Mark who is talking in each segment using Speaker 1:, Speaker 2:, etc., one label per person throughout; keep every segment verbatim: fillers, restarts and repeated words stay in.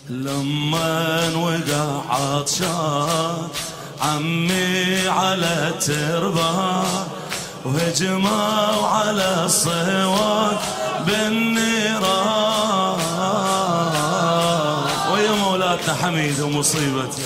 Speaker 1: لما وقع عطشان عمي على التربان وهجموا على الصوان بالنيران. ويا مولاتنا حميد ومصيبته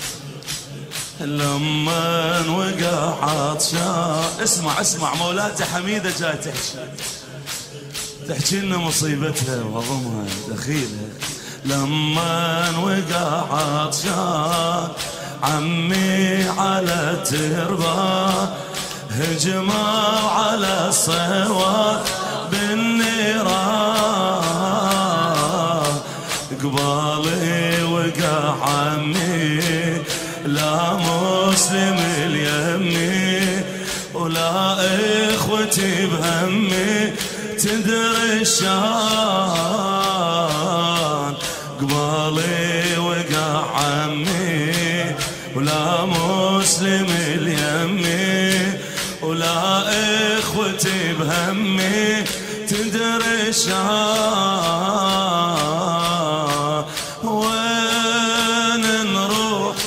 Speaker 1: لما وقع عطشان. اسمع اسمع مولاتي حميدة جاي تحكي تحكي لنا مصيبتها وهضمها دخيلها. لما وقع عطشان عمي على التربان هجموا على الصوان بالنيران. قبالي وقع عمي لا مسلم اليمي ولا اخوتي بهمي تدري الشان. قبالي وقع عمي ولا مسلم اليمي ولا اخوتي بهمي تدري الشان. وين نروح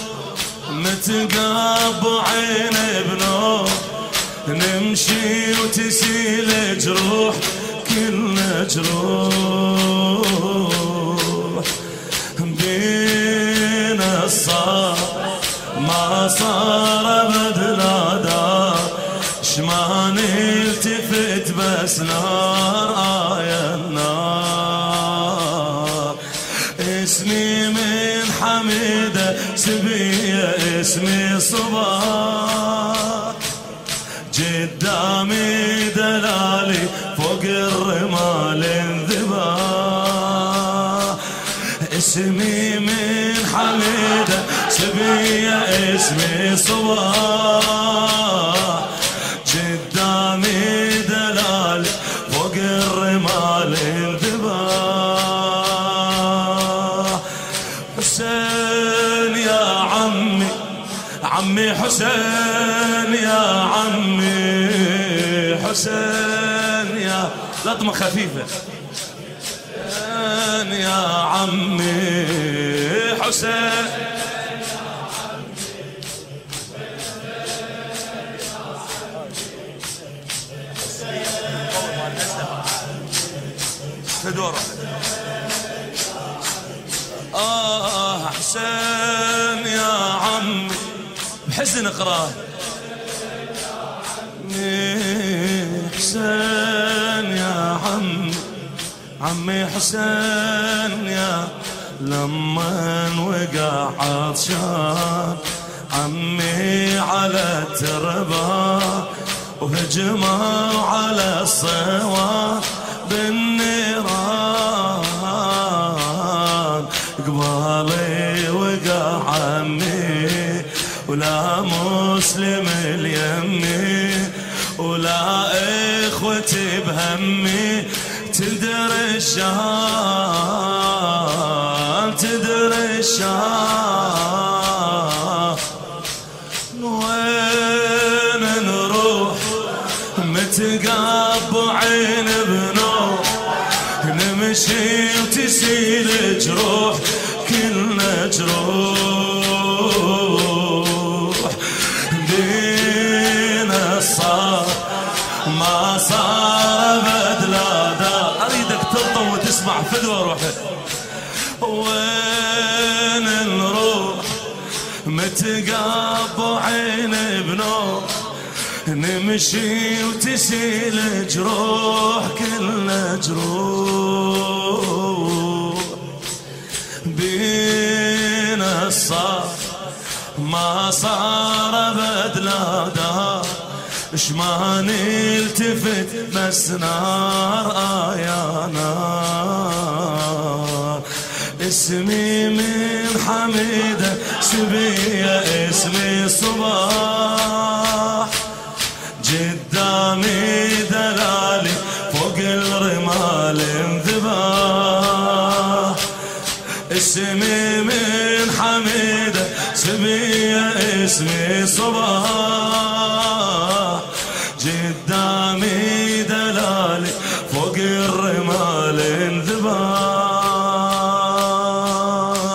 Speaker 1: متقبعين بنور نمشي وتسيل جروح كلنا جروح. بينا الصار ما صار بدلا دار شما نلتفت بس نار آية النار. اسمي من حميدة سبية اسمي صباح قدامي دلالي فوق الرمال انذباح. اسمي من حميدة سبية اسمي صباح قدامي دلالي فوق الرمال انذباح. حسين يا عمي عمي حسين يا عمي حسين يا لطمة خفيفة حسين يا عمي حسين تدور آه حسين يا عمي بحزن اقراه. حسين يا عمي عمي حسين يا لما وقع عطشان عمي على التربان وهجموا على الصوان بالنيران. قبالي وقع عمي ولا مسلم اليمي ولا اخوتي بهمي تدري الشان تدري الشان. وين نروح متقبعين بنور نمشي وتسيل جروح كلنا جروح. دينا صار ما صار بدلا دار. اريدك تلطم وتسمع فدوى روحك. وين نروح متقبعين بنور نمشي وتسيل جروح كلنا جروح. بينا الصار ما صار بدلا دار شما نلتفت بس نار آيا نار. اسمي من حميدة سبية اسمي صباح قدامي دلالي فوق الرمال انذباح. اسمي من حميدة سبية اسمي صباح قدامي دلالي فوق الرمال انذباح.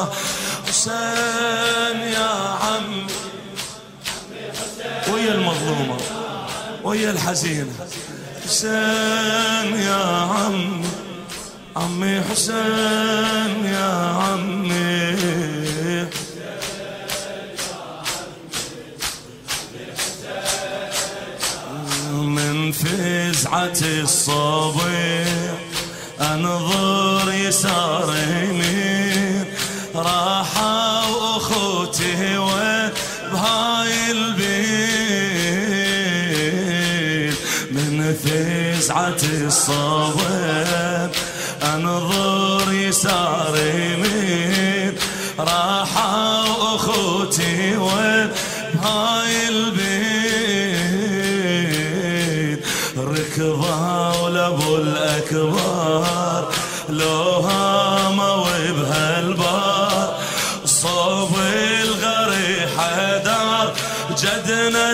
Speaker 1: ويا الحزين. حسين يا عمي عمي حسين يا عمي من فزعة الصبي انظر يسار يمين راحوا اخوتي وين بهاي البيت من فزعة الصبي انظر يسار يمين راحوا اخوتي وين بهاي البيت ركضوا لابو الاكبر لو هاموا بهالبار صوب الغريحة دار جدنا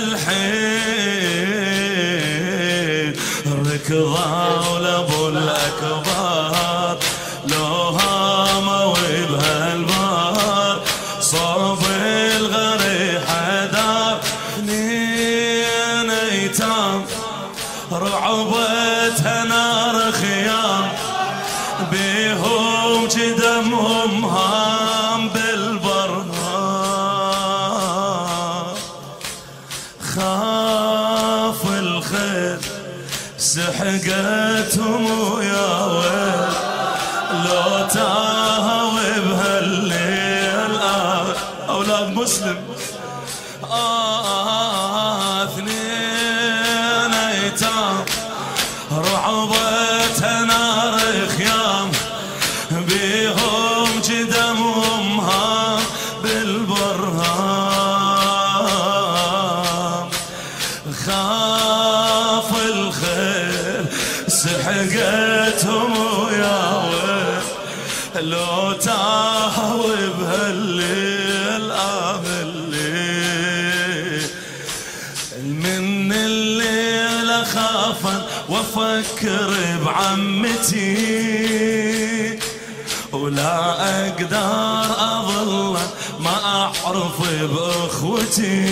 Speaker 1: الحين ركضوا لابو الاكبر لو هاموا بهالبار صوب الغريحة دار اثنين ايتام رعبتها نار خيام بيهم جدمهم هام بالبرهان خاف الخيل سحقتهم ويا ويل لو تاهوا بهالليل آه أولاد مسلم آه اثنين ايتام رعبتها نار خيام بيهم جدمهم هام بالبرهان خاف الخيل سحقتهم ويا ويل لو تاهوا بهالليل آه الليل من الليل خافا وافكر بعمتي ولا اقدر اظل ما اعرف باخوتي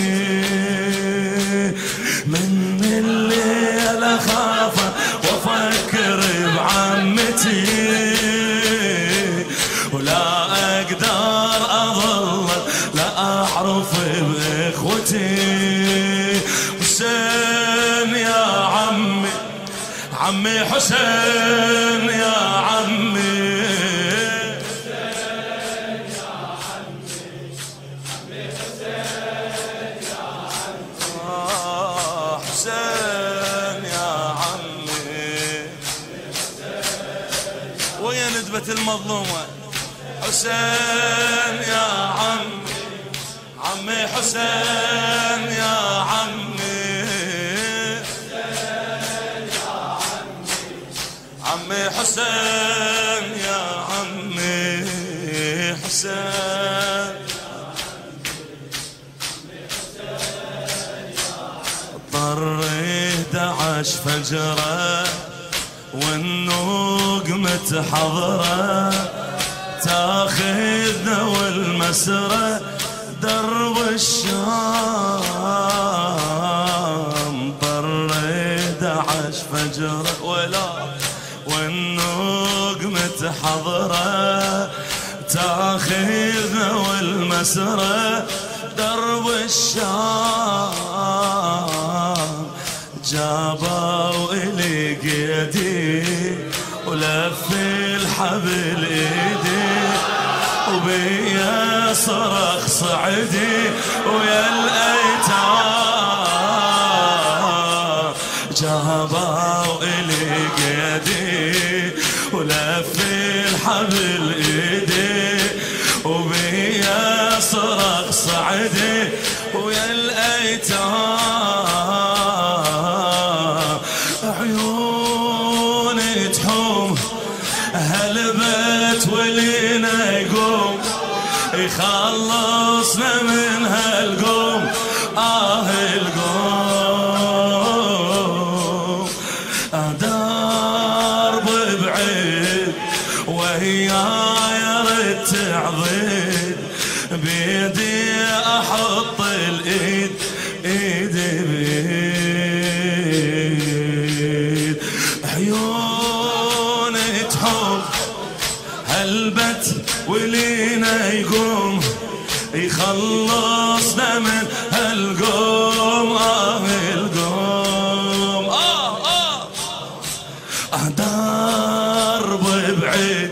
Speaker 1: من الليل اخاف وافكر بعمتي ولا اقدر اظل لا اعرف باخوتي حسين يا عمي عمي حسين يا عمي حسين يا عمي ويا ندبة المظلومة حسين يا عمي عمي حسين يا عمي عمي حسين يا عمي حسين اضطريت اعش فجره والنوق متحضره تاخذنا والمسره درب الشام اضطريت اعش فجره ولا والنوق متحضره تاخذنا والمسره درب الشام جابوا الي قيدي ولف الحبل ايدي وبيا صرخ صعدي ويا الايتام جابوا الي قيدي ولف الحبل ايدي وبيا صرخ صعدي ويا الايتام عيوني تحوم هالبيت ولينا يقوم يخلصنا من هالقوم آه القوم درب بعيد وهياي رد تعضيد بيدي احط الايد ايدي بيد ولينا يقوم يخلصنا من هالقوم. آه القوم آه آه درب بعيد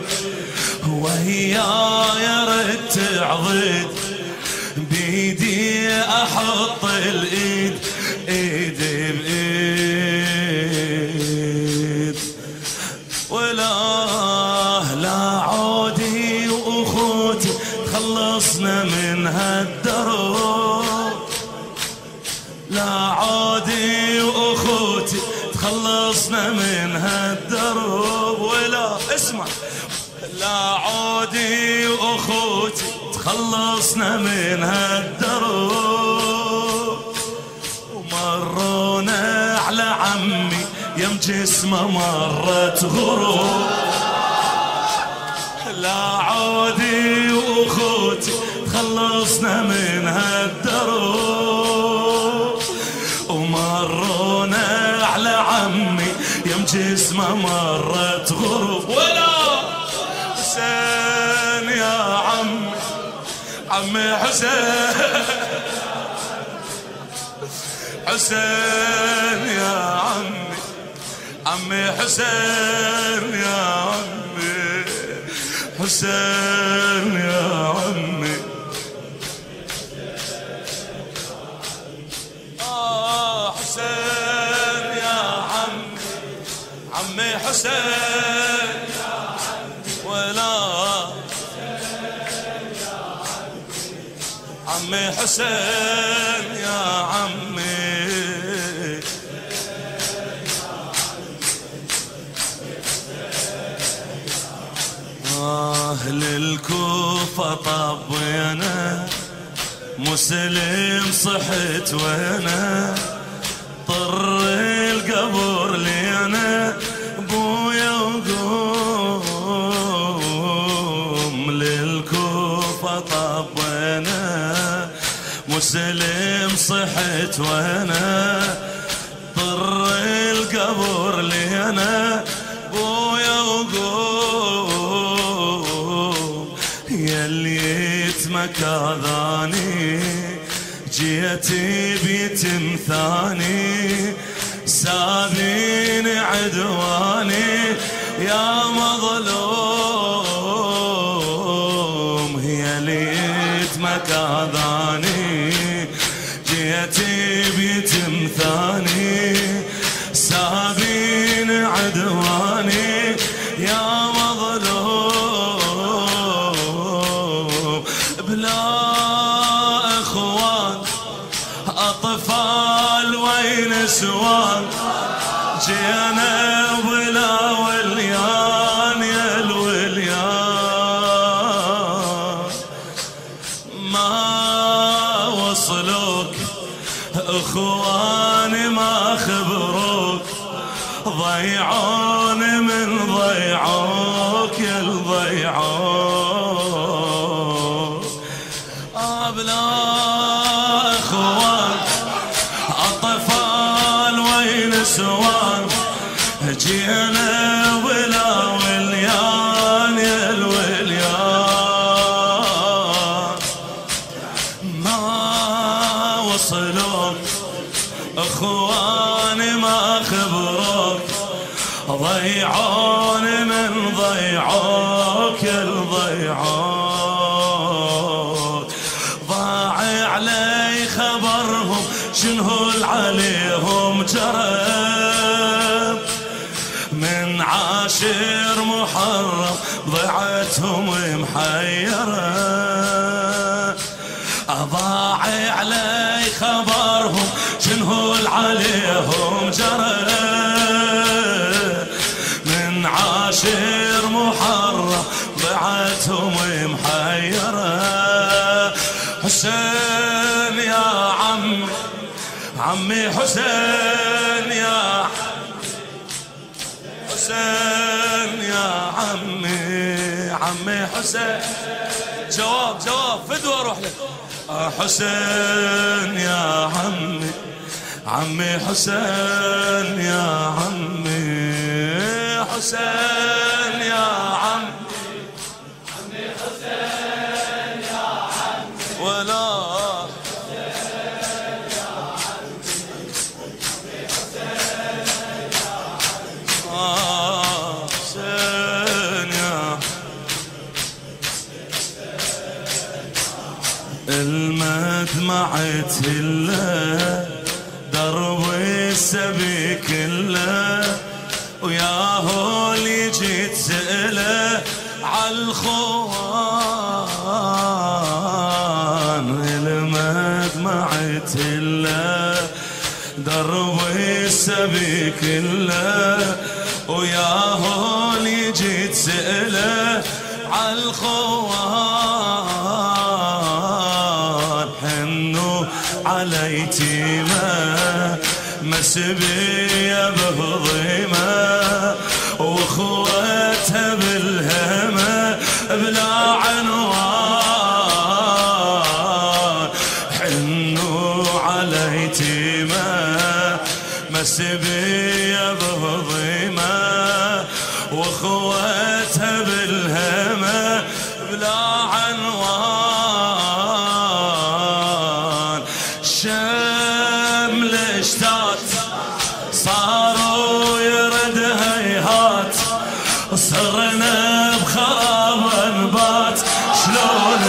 Speaker 1: وياي رد تعضد بيدي احط الايد ايد بايد ولا لا عودي واخوتي تخلصنا من هالدرب. لا عودي واخوتي تخلصنا من هالدرب ولا اسمع. لا عودي واخوتي تخلصنا من هالدرب ومرونا على عمي يم جسمه مرت غروب. لا عودي واخوتي تخلصنا من هالدرب ومرونا على عمي يم جسمه مرت غروب. ولا حسين يا عمي عمي حسين حسين يا عمي عمي حسين يا عمي حسين يا عمي. آه حسين يا عمي عمي حسين ولا عمي حسين يا عمي. أهل الكوفة طبينا مسلم صحت وينا طر القبر لينا بويا وقوم. للكوفة طبينا مسلم صحت وينا طر القبر لينا بويا وقوم. يلي يتمك اذاني جيتي بيتم ثاني سابين عدواني يا مظلوم. هي ليتمك اذاني جيتي بيتم ثاني سابين عدواني يا مظلوم. بلا اخوان اطفال وين سوان جينا بلا وليان يا الوليان ما وصلوك اخواني ما خبروك ضيعون من ضيعوك يا الضيعوك. بلا اخوان اطفال وين سوان جينا ولا وليان يا الوليان ما وصلوك اخواني ما خبروك ضيعون من ضيعوك يا الضيعوك. ضاع علي خبرهم شنو عليهم جرى من عاشر محرم ضيعتهم محيرة. ضاع علي خبرهم شنو عليهم جرى من عاشر محرم ضيعتهم محيرة. حسين يا عمي عمي حسين يا حسين يا عمي عمي حسين. جواب جواب فدوى اروح لك. حسين يا عمي عمي حسين يا عمي حسين يا عمي عمي حسين المدمعة تله درب السبي كله وياهو اللي جيت سأله عالخوان المدمعة تله درب السبي كله وياهو اللي جيت سأله عالخوان حنوا على يتيمه مسبية بهضيمه واخوتها بالهمه بلا عنوان حنوا على يتيمه مسبية بهضيمه واخوتها بالهمه بلا عنوان شمل اشتات صاروا يرد هيهات صرنا بخراب نبات شلون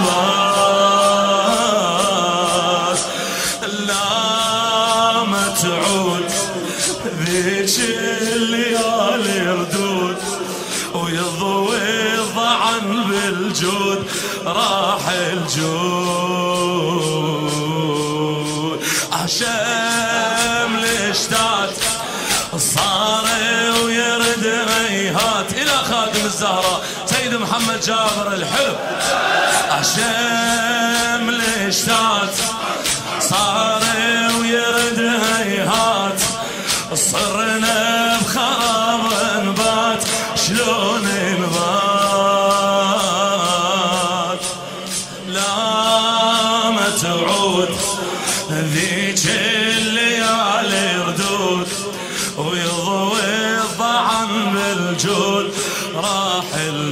Speaker 1: نبات لا ما تعود ذيك الليالي ردود ويضوي الضعن بالجود راح الجود عشام الاشتات صار ويرد هيهات الى خادم الزهراء سيد محمد جابر الحلو عشام الاشتات صار ويرد هيهات صرنا بخراب نبات شلون نبات لا ما تعود ذيك الليالي ردود ويضوي الضعن بالجود راح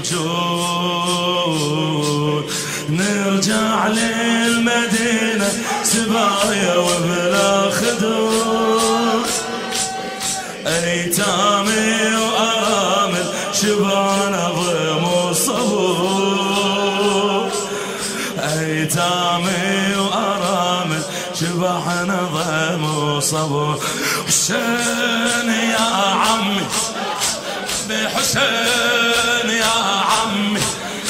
Speaker 1: الجود نرجع للمدينة سبايا وبلا خدود ايتامي وارامل شبعان ضيم وصبور ايتامي وارامل شبعان ضيم وصبور حسين يا عمي بحسين يا عمي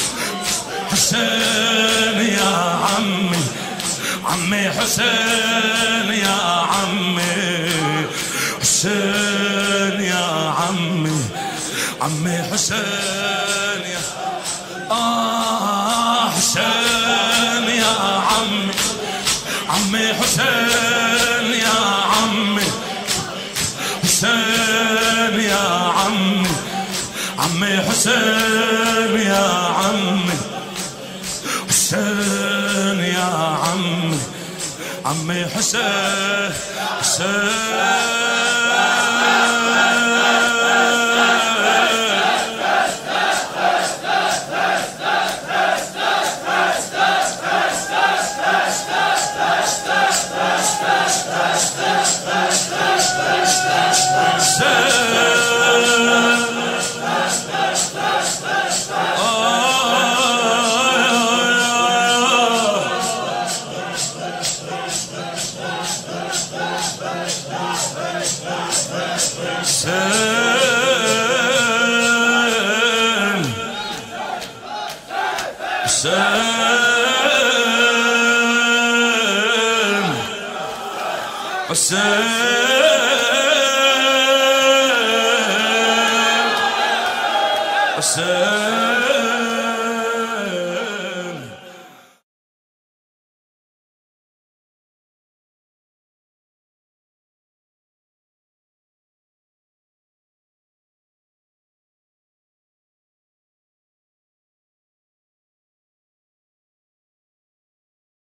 Speaker 1: حسين يا عمي عمي حسين يا عمي حسين يا عمي عمي حسين يا آه حسين يا عمي عمي حسين يا عمي حسين يا عمي عمي حسين يا عمي حسين يا عمي عمي حسين حسين حسين حسين